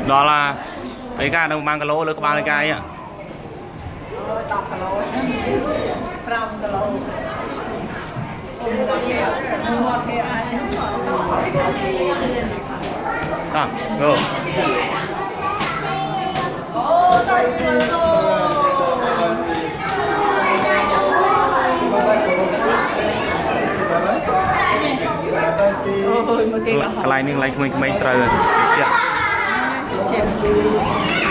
đó là mấy cái đâu mang cái lô được 3 cái ạ à, go. Cái này nhưng lại mình trời rồi.